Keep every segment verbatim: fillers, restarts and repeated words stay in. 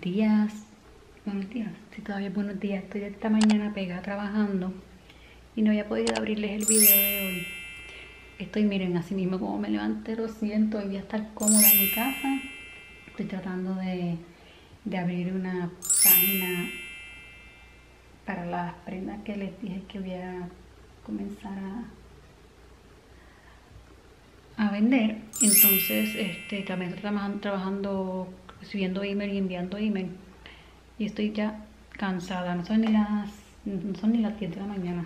días. Buenos días. Sí, todavía buenos días. Estoy esta mañana pegada trabajando y no había podido abrirles el video de hoy. Estoy, miren, así mismo como me levanté, lo siento. Hoy voy a estar cómoda en mi casa. Estoy tratando de, de abrir una página para las prendas que les dije que voy a comenzar a, a vender. Entonces, este, también estoy trabajando, trabajando, recibiendo email y enviando email. Y estoy ya cansada, no son ni las, no son ni las diez de la mañana.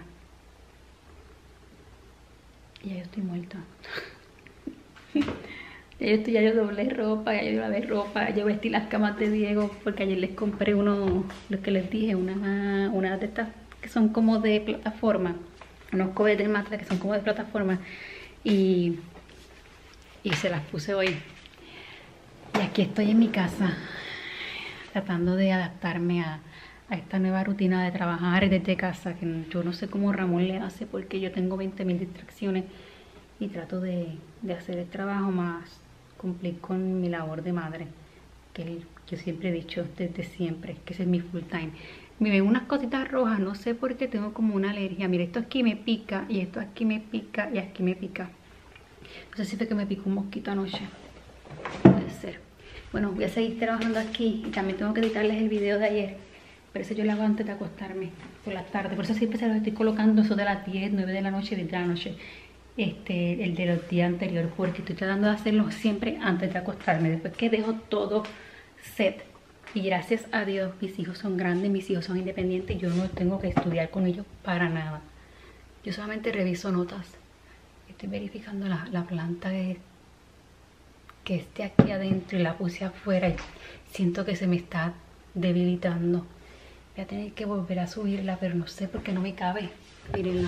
Y ya yo estoy muerta. ya yo estoy, ya yo doblé ropa, ya yo lavé ropa, ya yo vestí las camas de Diego, porque ayer les compré uno, lo que les dije, una, una de estas que son como de plataforma, unos cohetes más que son como de plataforma, y, y se las puse hoy. Y aquí estoy en mi casa, tratando de adaptarme a, a esta nueva rutina de trabajar desde casa, que yo no sé cómo Ramón le hace porque yo tengo veinte mil distracciones y trato de, de hacer el trabajo más cumplir con mi labor de madre, que el, yo siempre he dicho desde siempre, que ese es mi full time. Me ven unas cositas rojas, no sé por qué tengo como una alergia. Mira, esto aquí me pica y esto aquí me pica y aquí me pica. No sé si fue que me picó un mosquito anoche, puede ser. Bueno, voy a seguir trabajando aquí y también tengo que editarles el video de ayer. Por eso yo lo hago antes de acostarme por la tarde. Por eso siempre se los estoy colocando eso de las diez, nueve de la noche, diez de la noche. Este, el de los días anteriores. Porque estoy tratando de hacerlo siempre antes de acostarme. Después que dejo todo set. Y gracias a Dios mis hijos son grandes, mis hijos son independientes. Yo no tengo que estudiar con ellos para nada. Yo solamente reviso notas. Estoy verificando la, la planta de... que esté aquí adentro y la puse afuera y siento que se me está debilitando. Voy a tener que volver a subirla, pero no sé por qué no me cabe. Mírenla,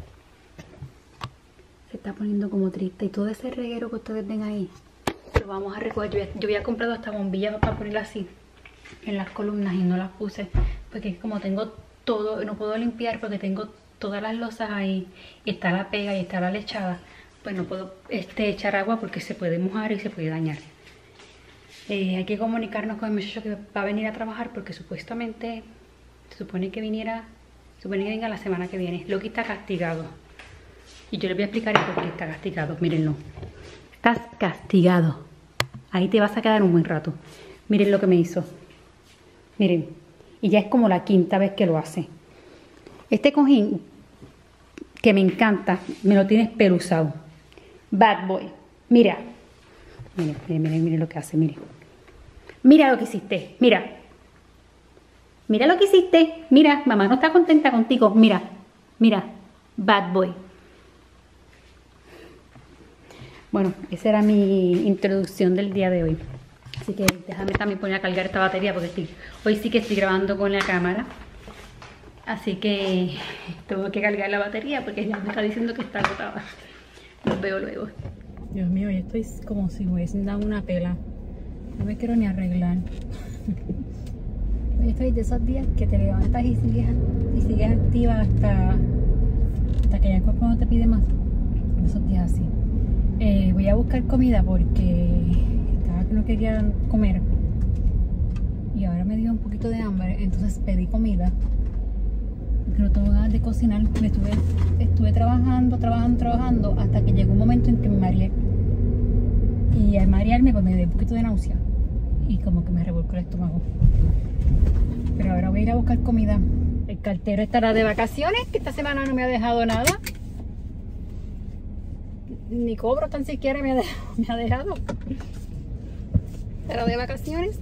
se está poniendo como triste y todo ese reguero que ustedes ven ahí lo vamos a recoger. Yo había, yo había comprado hasta bombillas para ponerla así en las columnas y no las puse porque como tengo todo, no puedo limpiar porque tengo todas las losas ahí y está la pega y está la lechada. Pues no puedo este, echar agua porque se puede mojar y se puede dañar. Eh, hay que comunicarnos con el muchacho que va a venir a trabajar porque supuestamente se supone que viniera, se supone que venga la semana que viene. Loki está castigado. Y yo les voy a explicar el por qué está castigado. Mírenlo. Estás castigado. Ahí te vas a quedar un buen rato. Miren lo que me hizo. Miren. Y ya es como la quinta vez que lo hace. Este cojín que me encanta, me lo tienes peluzado. Bad boy. Mira. Miren, miren, miren, miren lo que hace, miren. Mira lo que hiciste, mira. Mira lo que hiciste. Mira, mamá no está contenta contigo. Mira, mira. Bad boy. Bueno, esa era mi introducción del día de hoy. Así que déjame también poner a cargar esta batería porque estoy, hoy sí que estoy grabando con la cámara. Así que tengo que cargar la batería porque ya me está diciendo que está agotada. Los veo luego. Dios mío, yo estoy como si me hubiesen dado una pela. No me quiero ni arreglar. Yo estoy de esos días que te levantas y sigues, y sigues activa hasta, hasta que ya el cuerpo no te pide más. Esos días así. Eh, voy a buscar comida porque estaba que no quería comer. Y ahora me dio un poquito de hambre, entonces pedí comida. No tengo ganas de cocinar. Me estuve, estuve trabajando, trabajando, trabajando hasta que llegó un momento en que me mareé. Y al marearme pues me dio un poquito de náusea y como que me revolcó el estómago. Pero ahora voy a ir a buscar comida. El cartero estará de vacaciones, que esta semana no me ha dejado nada. Ni cobro tan siquiera me ha dejado. Me ha dejado. Estará de vacaciones.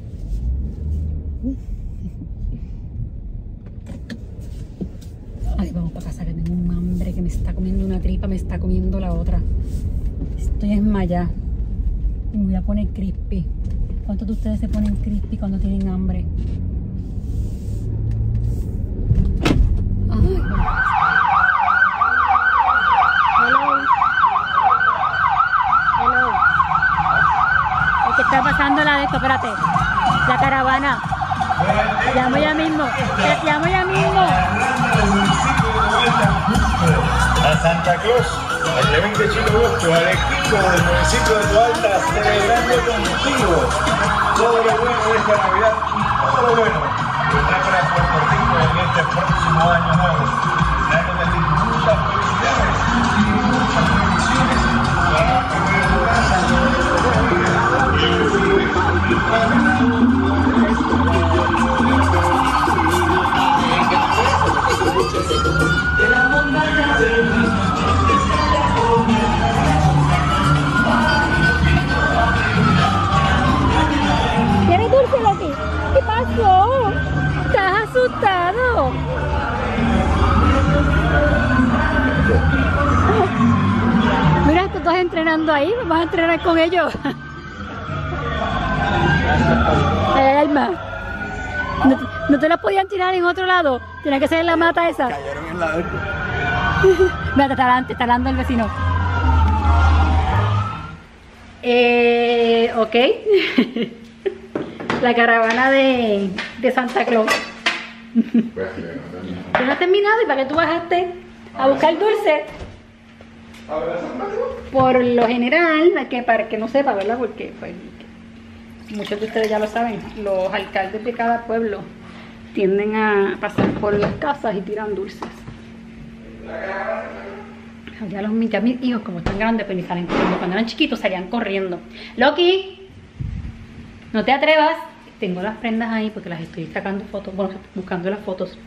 Ay, vamos para casa que tengo un hambre que me está comiendo una tripa, me está comiendo la otra. Estoy desmayada. Y me voy a poner crispy. ¿Cuántos de ustedes se ponen crispy cuando tienen hambre? Ay, hello. Hello. El que está pasando la de esto, espérate. La caravana. Llamo ya mismo. Llamo ya mismo. A Santa Claus, a Clemente Chico Bosco, al equipo del municipio de Toalta, celebrando contigo todo lo bueno de esta Navidad. todo lo bueno que trae para Puerto Rico en este próximo año nuevo. Un año de muchas felicidades y muchas bendiciones para comer tu casa. De la montaña de ¿Quieres dulce, Loki? ¿Qué pasó? ¿Estás asustado? Mira, estos dos entrenando ahí. Vamos a entrenar con ellos. Eh, Alma, ¿no, ¿no te la podían tirar en otro lado? Tiene que ser en la mata esa. Cayeron en la arco. Mira, te está dando, te está dando el vecino. Eh, ok. La caravana de, de Santa Claus. ¿Ya no has terminado? ¿Y para qué tú bajaste a buscar dulce? Por lo general, que para que no sepa, ¿verdad? Porque pues, muchos de ustedes ya lo saben, los alcaldes de cada pueblo tienden a pasar por las casas y tiran dulces. Ya, los, ya mis hijos, como están grandes, pues ni salen corriendo. Cuando eran chiquitos salían corriendo. Loki, no te atrevas. Tengo las prendas ahí porque las estoy sacando fotos, bueno, buscando las fotos.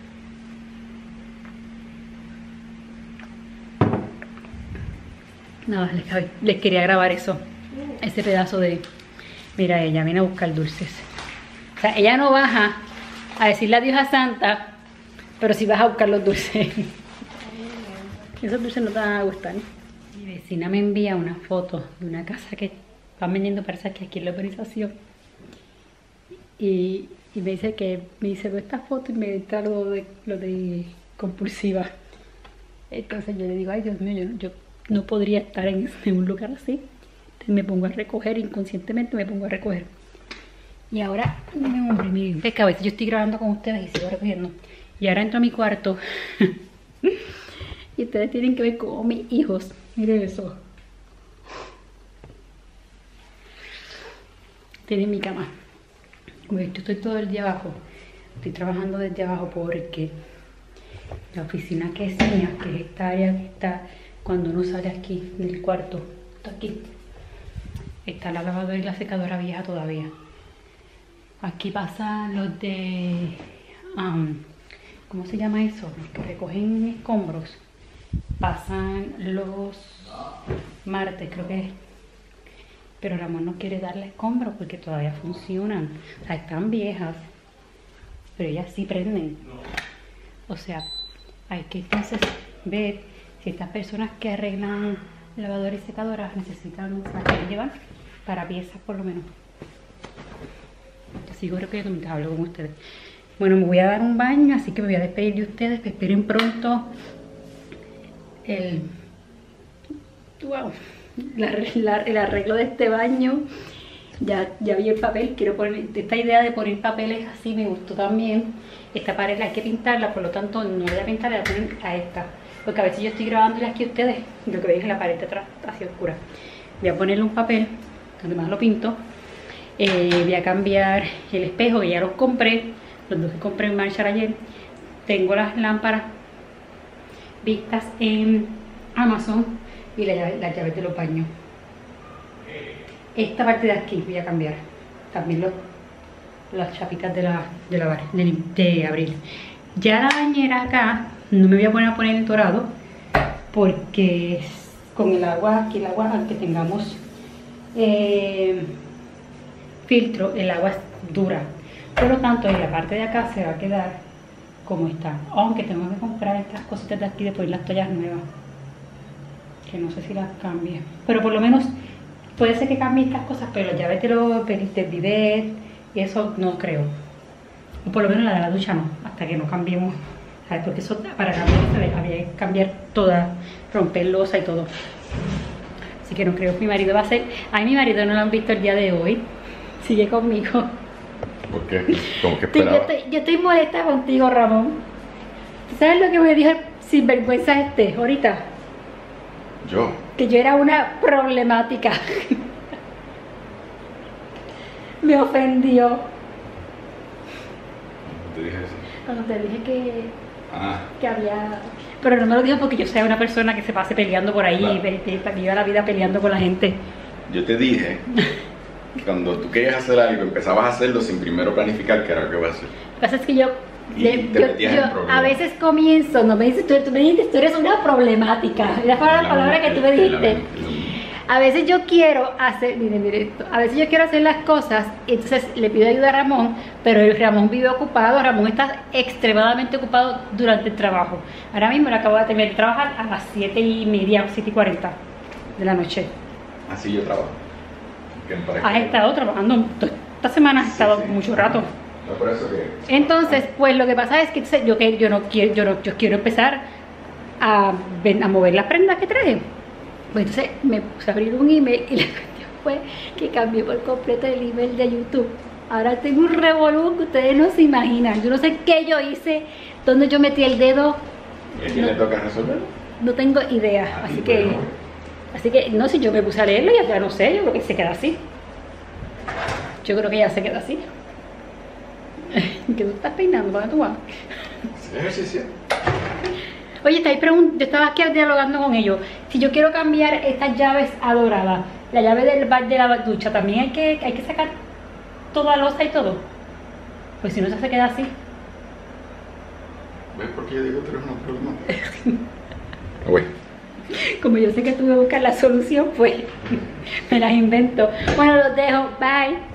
Nada, les, les quería grabar eso, ese pedazo de... Mira, ella viene a buscar dulces. O sea, ella no baja a decirle adiós a Santa, pero sí vas a buscar los dulces. Esos dulces no te van a gustar. Mi vecina me envía una foto de una casa que van vendiendo, parece que aquí en la urbanización. Y, y me dice que me dice, ve esta foto y me entra lo de, lo de compulsiva. Entonces yo le digo, ay Dios mío, yo, yo no podría estar en, en un lugar así. Entonces me pongo a recoger, inconscientemente me pongo a recoger. Y ahora, hombre, miren, es que a veces yo estoy grabando con ustedes y sigo recogiendo. Y ahora entro a mi cuarto. Y ustedes tienen que ver como mis hijos. Miren eso. Tienen mi cama. Como yo estoy todo el día abajo. Estoy trabajando desde abajo porque la oficina que es mía, que es esta área que está cuando uno sale aquí del cuarto, está aquí. Está la lavadora y la secadora vieja todavía. Aquí pasan los de... Um, ¿cómo se llama eso? Los que recogen escombros. Pasan los martes, creo que es. Pero Ramón no quiere darle escombros porque todavía funcionan. O sea, están viejas, pero ellas sí prenden. O sea, hay que entonces ver si estas personas que arreglan lavadoras y secadoras necesitan, se las quieren llevar para piezas por lo menos. Sigo recogiendo mientras hablo con ustedes. Bueno, me voy a dar un baño, así que me voy a despedir de ustedes. Esperen pronto el, wow, la, la, el arreglo de este baño. Ya, ya vi el papel, quiero poner, esta idea de poner papeles así me gustó también. Esta pared hay que pintarla, por lo tanto no voy a pintarla, voy a poner a esta. Porque a veces yo estoy grabándole aquí a ustedes, lo que veis en la pared de atrás así oscura. Voy a ponerle un papel, donde más lo pinto. Eh, voy a cambiar el espejo, que ya los compré, los dos que compré en Marshall ayer. Tengo las lámparas vistas en Amazon y la llave, las llaves de los baños. Esta parte de aquí voy a cambiar también los, las chapitas de la de, la, de, de abril. Ya la bañera acá no me voy a poner a poner el dorado porque con el agua, aquí el agua, aunque tengamos eh, filtro, el agua es dura. Por lo tanto, en la parte de acá se va a quedar como está. Aunque tengo que comprar estas cositas de aquí de poner las toallas nuevas, que no sé si las cambie. Pero por lo menos puede ser que cambie estas cosas, pero las llaves de los del bidet y eso no creo. O por lo menos la de la ducha no, hasta que no cambiemos. ¿Sabes? Porque eso para cambiar había que cambiar toda, romper losa y todo. Así que no creo que mi marido va a hacer. A mi marido no lo han visto el día de hoy. Sigue conmigo. ¿Por qué? ¿Cómo que Yo esperaba? estoy, yo estoy molesta contigo, Ramón. ¿Sabes lo que me dijo el sinvergüenza este ahorita? Yo. Que yo era una problemática. Me ofendió. te dije eso? Cuando te dije que, Ah, que había... Pero no me lo dijo porque yo sea una persona que se pase peleando por ahí, Claro. que, que, que viva la vida peleando con la gente. yo te dije que cuando tú querías hacer algo, empezabas a hacerlo sin primero planificar qué era lo que ibas a hacer. Lo que pasa es que yo, Y le- te yo- metías yo en problemas. a veces comienzo, no me dices tú, tú me dijiste, tú eres una problemática. Esa fue la palabra que tú me dijiste. A veces yo quiero hacer, mire, mire esto, a veces yo quiero hacer las cosas y entonces le pido ayuda a Ramón, pero el Ramón vive ocupado, Ramón está extremadamente ocupado durante el trabajo. Ahora mismo le acabo de terminar de trabajar a las siete y media, siete y cuarenta de la noche. Así yo trabajo. Que me parece- Has estado trabajando, esta semana has Sí, estado sí. mucho rato. No, por eso que... Entonces, pues lo que pasa es que entonces, yo, que- yo, no quiero, yo, no- yo quiero empezar a, ven- a mover las prendas que traje. Pues entonces me puse a abrir un email y la cuestión fue que cambié por completo el email de YouTube. Ahora tengo un revolú que ustedes no se imaginan. Yo no sé qué yo hice, dónde yo metí el dedo, ¿Y a quién le toca resolverlo? no tengo idea. Así que, así que no sé, yo me puse a leerlo y ya no sé, yo creo que se queda así. Yo creo que ya se queda así. ¿Qué tú estás peinando? ¿Para dónde tú vas? Sí, ejercicio. Oye, estáis pregun- yo estaba aquí dialogando con ellos. Si yo quiero cambiar estas llaves a dorada, la llave del bar de la ducha, también hay que, hay que sacar toda la losa y todo. Pues si no, se queda así. ¿Ves por qué yo digo que eres una problemática? Güey. Como yo sé que tú vas a buscar la solución, pues me las invento. Bueno, los dejo. Bye.